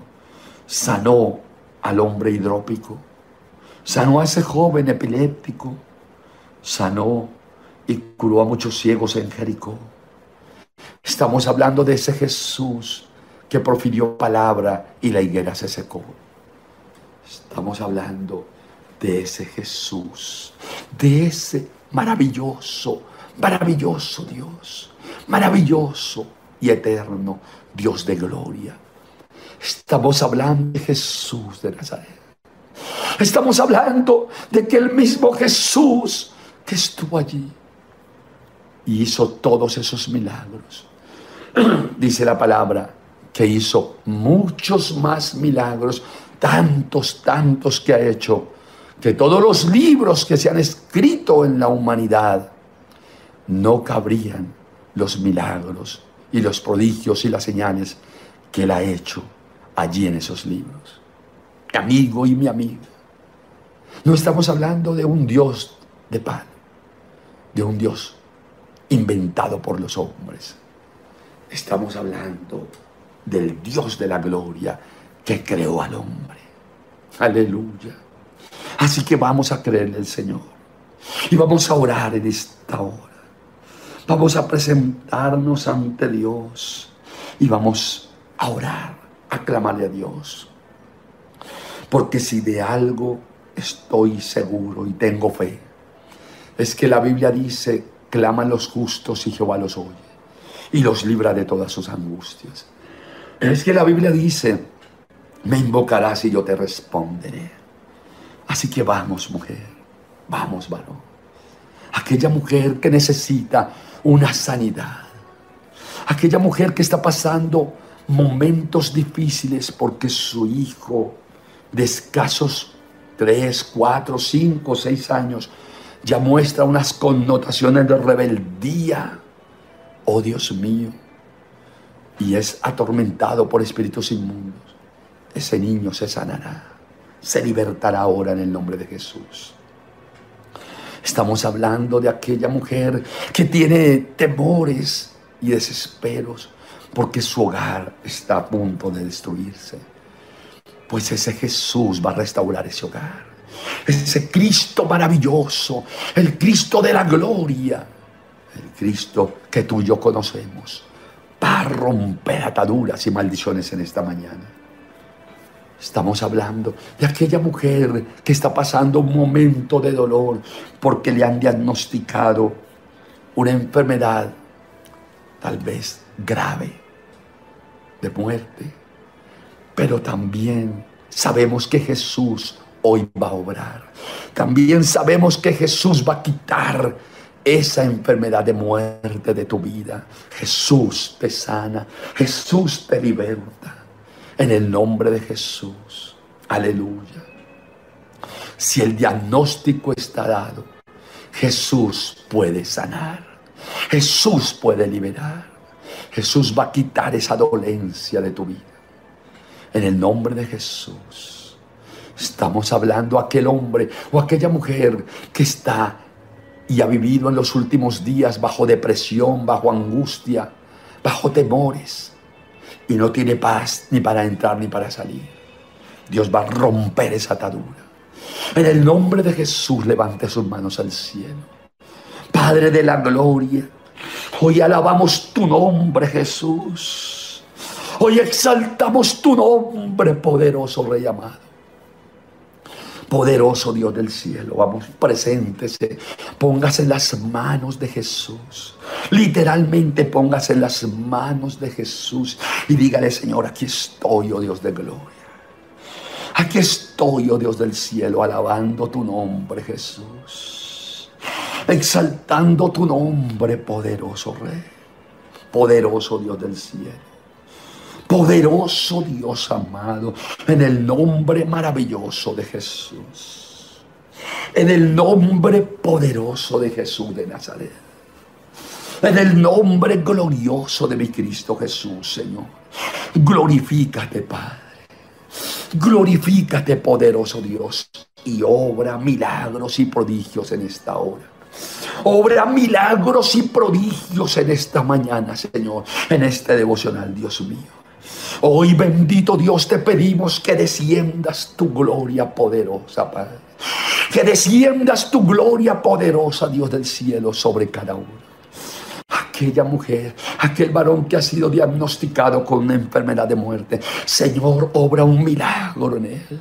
sanó al hombre hidrópico, sanó a ese joven epiléptico, sanó y curó a muchos ciegos en Jericó. Estamos hablando de ese Jesús que profirió palabra y la higuera se secó. Estamos hablando de ese Jesús, de ese maravilloso, maravilloso Dios, maravilloso y eterno Dios de gloria. Estamos hablando de Jesús de Nazaret. Estamos hablando de que el mismo Jesús que estuvo allí y hizo todos esos milagros, dice la palabra que hizo muchos más milagros, tantos, tantos que ha hecho, que todos los libros que se han escrito en la humanidad no cabrían los milagros y los prodigios y las señales que él ha hecho allí en esos libros. Mi amigo y mi amiga, no estamos hablando de un Dios de pan, de un Dios inventado por los hombres. Estamos hablando del Dios de la gloria que creó al hombre. Aleluya. Así que vamos a creerle al Señor. Y vamos a orar en esta hora. Vamos a presentarnos ante Dios. Y vamos a orar, a clamarle a Dios. Porque si de algo estoy seguro y tengo fe, es que la Biblia dice, claman los justos y Jehová los oye y los libra de todas sus angustias. Es que la Biblia dice, me invocarás y yo te responderé. Así que vamos, mujer, vamos, varón. Aquella mujer que necesita una sanidad. Aquella mujer que está pasando momentos difíciles porque su hijo de escasos tres, cuatro, cinco, seis años ya muestra unas connotaciones de rebeldía. Oh Dios mío. Y es atormentado por espíritus inmundos. Ese niño se sanará. Se libertará ahora en el nombre de Jesús. Estamos hablando de aquella mujer que tiene temores y desesperos porque su hogar está a punto de destruirse. Pues ese Jesús va a restaurar ese hogar. Ese Cristo maravilloso, el Cristo de la gloria, el Cristo que tú y yo conocemos, va a romper ataduras y maldiciones en esta mañana. Estamos hablando de aquella mujer que está pasando un momento de dolor porque le han diagnosticado una enfermedad tal vez grave de muerte. Pero también sabemos que Jesús hoy va a obrar. También sabemos que Jesús va a quitar esa enfermedad de muerte de tu vida. Jesús te sana. Jesús te liberta. En el nombre de Jesús. Aleluya. Si el diagnóstico está dado, Jesús puede sanar. Jesús puede liberar. Jesús va a quitar esa dolencia de tu vida. En el nombre de Jesús. Estamos hablando a aquel hombre o aquella mujer que está y ha vivido en los últimos días bajo depresión, bajo angustia, bajo temores. Y no tiene paz ni para entrar ni para salir. Dios va a romper esa atadura. En el nombre de Jesús, levante sus manos al cielo. Padre de la gloria, hoy alabamos tu nombre, Jesús. Hoy exaltamos tu nombre, poderoso Rey amado. Poderoso Dios del cielo, vamos, preséntese, póngase en las manos de Jesús. Literalmente póngase en las manos de Jesús y dígale, Señor, aquí estoy, oh Dios de gloria. Aquí estoy, oh Dios del cielo, alabando tu nombre, Jesús. Exaltando tu nombre, poderoso Rey. Poderoso Dios del cielo. Poderoso Dios amado, en el nombre maravilloso de Jesús. En el nombre poderoso de Jesús de Nazaret. En el nombre glorioso de mi Cristo Jesús, Señor. Glorifícate, Padre. Glorifícate, poderoso Dios. Y obra milagros y prodigios en esta hora. Obra milagros y prodigios en esta mañana, Señor. En este devocional, Dios mío. Hoy, bendito Dios, te pedimos que desciendas tu gloria poderosa, Padre. Que desciendas tu gloria poderosa, Dios del cielo, sobre cada uno. Aquella mujer, aquel varón que ha sido diagnosticado con una enfermedad de muerte. Señor, obra un milagro en él.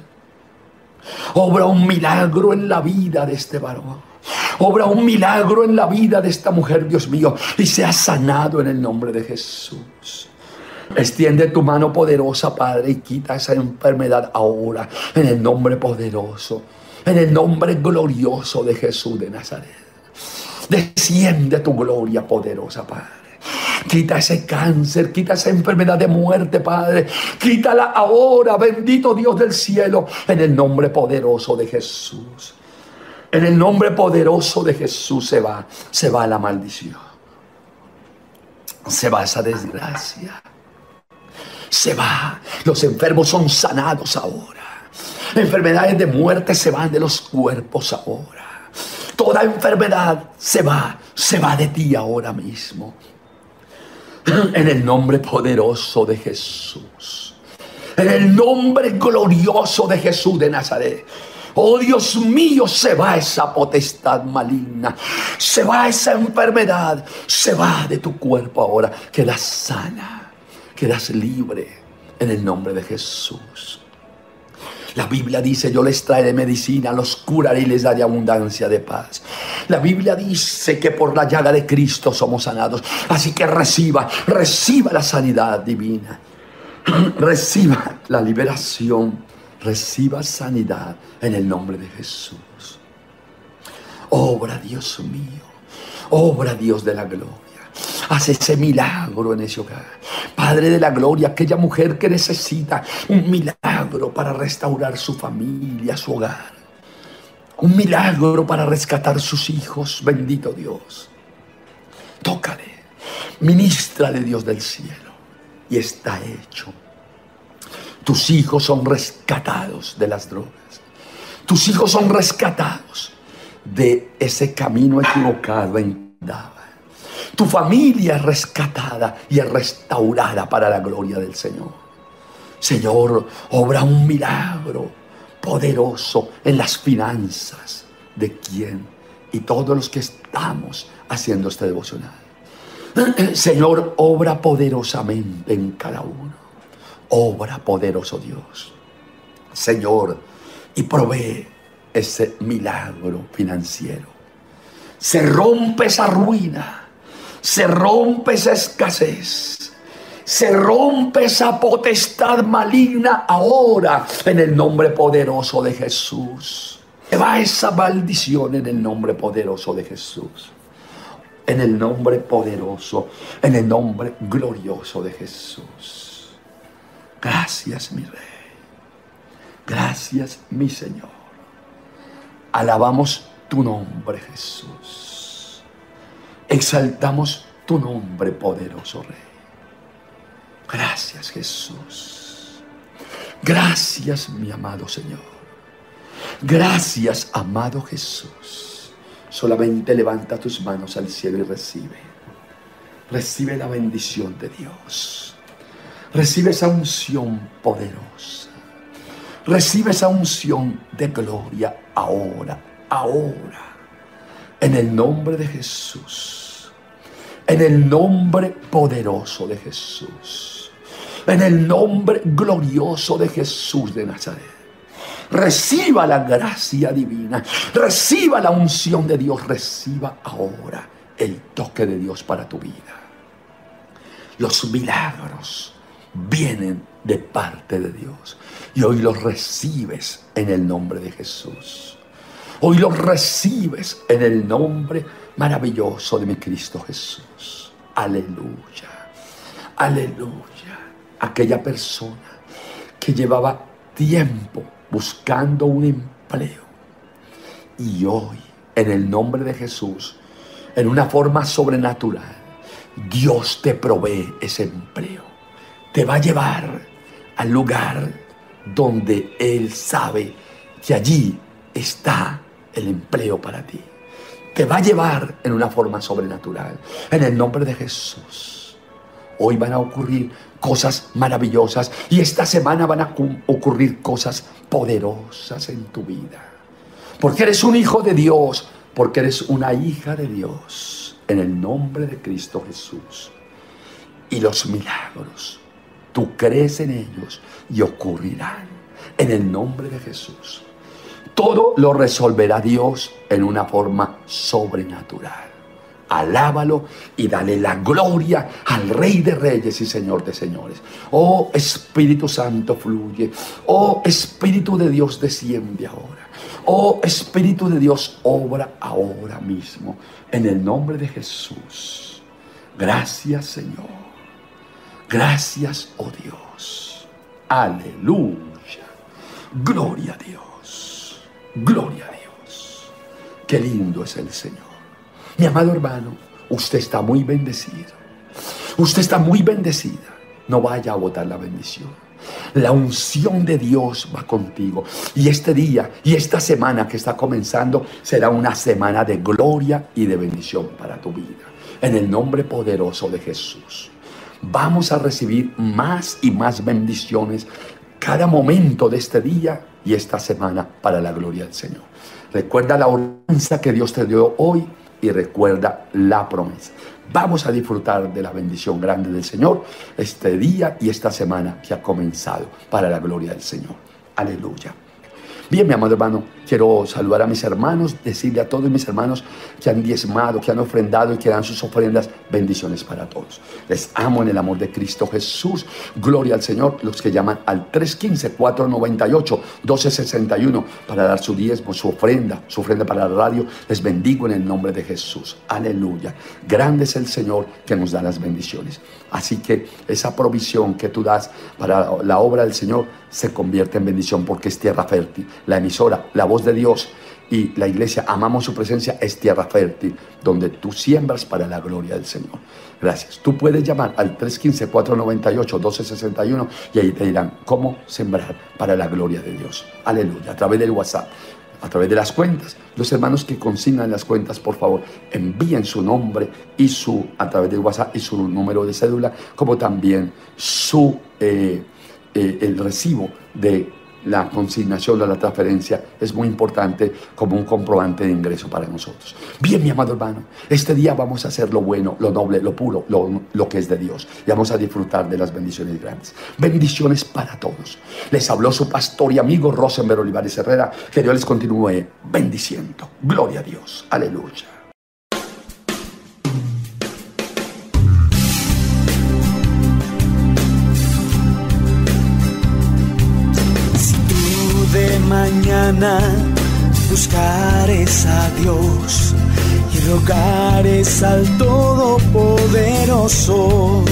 Obra un milagro en la vida de este varón. Obra un milagro en la vida de esta mujer, Dios mío. Y sea sanado en el nombre de Jesús. Extiende tu mano poderosa, Padre, y quita esa enfermedad ahora, en el nombre poderoso, en el nombre glorioso de Jesús de Nazaret. Desciende tu gloria poderosa, Padre. Quita ese cáncer, quita esa enfermedad de muerte, Padre. Quítala ahora, bendito Dios del cielo, en el nombre poderoso de Jesús. En el nombre poderoso de Jesús se va, se va la maldición. Se va esa desgracia. Se va. Los enfermos son sanados ahora. Enfermedades de muerte se van de los cuerpos ahora. Toda enfermedad se va. Se va de ti ahora mismo. En el nombre poderoso de Jesús. En el nombre glorioso de Jesús de Nazaret. Oh Dios mío, se va esa potestad maligna, se va esa enfermedad, se va de tu cuerpo ahora. Quedas sana, quedas libre en el nombre de Jesús. La Biblia dice: yo les traeré medicina, los curaré y les daré abundancia de paz. La Biblia dice que por la llaga de Cristo somos sanados. Así que reciba, reciba la sanidad divina. Reciba la liberación, reciba sanidad en el nombre de Jesús. Obra, Dios mío, obra, Dios de la gloria. Haz ese milagro en ese hogar. Padre de la gloria, aquella mujer que necesita un milagro para restaurar su familia, su hogar. Un milagro para rescatar sus hijos. Bendito Dios. Tócale, ministrale, Dios del cielo. Y está hecho. Tus hijos son rescatados de las drogas. Tus hijos son rescatados de ese camino equivocado en que andaban. Tu familia es rescatada y es restaurada para la gloria del Señor. Señor, obra un milagro poderoso en las finanzas de quien y todos los que estamos haciendo este devocional. Señor, obra poderosamente en cada uno. Obra poderoso Dios. Señor, y provee ese milagro financiero. Se rompe esa ruina. Se rompe esa escasez. Se rompe esa potestad maligna ahora en el nombre poderoso de Jesús. Se va esa maldición en el nombre poderoso de Jesús. En el nombre poderoso, en el nombre glorioso de Jesús. Gracias, mi Rey. Gracias, mi Señor. Alabamos tu nombre, Jesús. Exaltamos tu nombre, poderoso Rey. Gracias, Jesús. Gracias, mi amado Señor. Gracias, amado Jesús. Solamente levanta tus manos al cielo y recibe. Recibe la bendición de Dios. Recibe esa unción poderosa. Recibe esa unción de gloria ahora, ahora. En el nombre de Jesús. En el nombre poderoso de Jesús. En el nombre glorioso de Jesús de Nazaret. Reciba la gracia divina. Reciba la unción de Dios. Reciba ahora el toque de Dios para tu vida. Los milagros vienen de parte de Dios. Y hoy los recibes en el nombre de Jesús. Hoy los recibes en el nombre maravilloso de mi Cristo Jesús. Aleluya. Aleluya. Aquella persona que llevaba tiempo buscando un empleo. Y hoy, en el nombre de Jesús, en una forma sobrenatural, Dios te provee ese empleo. Te va a llevar al lugar donde Él sabe que allí está el empleo para ti. Te va a llevar en una forma sobrenatural. En el nombre de Jesús. Hoy van a ocurrir cosas maravillosas. Y esta semana van a ocurrir cosas poderosas en tu vida. Porque eres un hijo de Dios. Porque eres una hija de Dios. En el nombre de Cristo Jesús. Y los milagros, tú crees en ellos y ocurrirán. En el nombre de Jesús. Todo lo resolverá Dios en una forma sobrenatural. Alábalo y dale la gloria al Rey de Reyes y Señor de Señores. Oh Espíritu Santo, fluye. Oh Espíritu de Dios, desciende ahora. Oh Espíritu de Dios, obra ahora mismo. En el nombre de Jesús. Gracias, Señor. Gracias, oh Dios. Aleluya. Gloria a Dios. Gloria a Dios. Qué lindo es el Señor. Mi amado hermano, usted está muy bendecido. Usted está muy bendecida. No vaya a botar la bendición. La unción de Dios va contigo. Y este día y esta semana que está comenzando será una semana de gloria y de bendición para tu vida. En el nombre poderoso de Jesús. Vamos a recibir más y más bendiciones cada momento de este día y esta semana para la gloria del Señor. Recuerda la ordenanza que Dios te dio hoy y recuerda la promesa. Vamos a disfrutar de la bendición grande del Señor este día y esta semana que ha comenzado para la gloria del Señor. Aleluya. Bien, mi amado hermano, quiero saludar a mis hermanos, decirle a todos mis hermanos que han diezmado, que han ofrendado y que dan sus ofrendas, bendiciones para todos. Les amo en el amor de Cristo Jesús. Gloria al Señor. Los que llaman al tres uno cinco, cuatro nueve ocho, uno dos seis uno para dar su diezmo, su ofrenda, su ofrenda para la radio, les bendigo en el nombre de Jesús. Aleluya. Grande es el Señor que nos da las bendiciones. Así que esa provisión que tú das para la obra del Señor se convierte en bendición porque es tierra fértil. La emisora, la voz de Dios y la iglesia, amamos su presencia, es tierra fértil donde tú siembras para la gloria del Señor. Gracias. Tú puedes llamar al tres uno cinco, cuatro nueve ocho, uno dos seis uno y ahí te dirán cómo sembrar para la gloria de Dios. Aleluya. A través del WhatsApp, a través de las cuentas. Los hermanos que consignan las cuentas, por favor, envíen su nombre y su, a través del WhatsApp y su número de cédula, como también su eh, eh, el recibo de la consignación de la transferencia. Es muy importante como un comprobante de ingreso para nosotros. Bien, mi amado hermano, este día vamos a hacer lo bueno, lo noble, lo puro, lo, lo que es de Dios. Y vamos a disfrutar de las bendiciones grandes. Bendiciones para todos. Les habló su pastor y amigo Rosenberg Olivares Herrera. Que Dios les continúe bendiciendo. Gloria a Dios. Aleluya. Mañana buscares a Dios y rogares al Todopoderoso.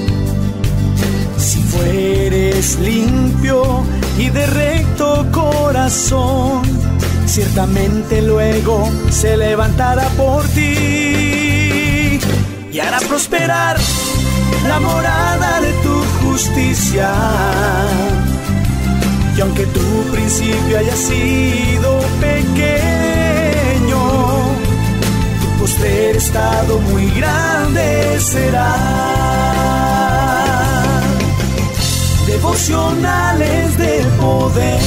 Si fueres limpio y de recto corazón, ciertamente luego se levantará por ti y hará prosperar la morada de tu justicia. Y aunque tu principio haya sido pequeño, tu postrer estado muy grande será. Devocionales del poder.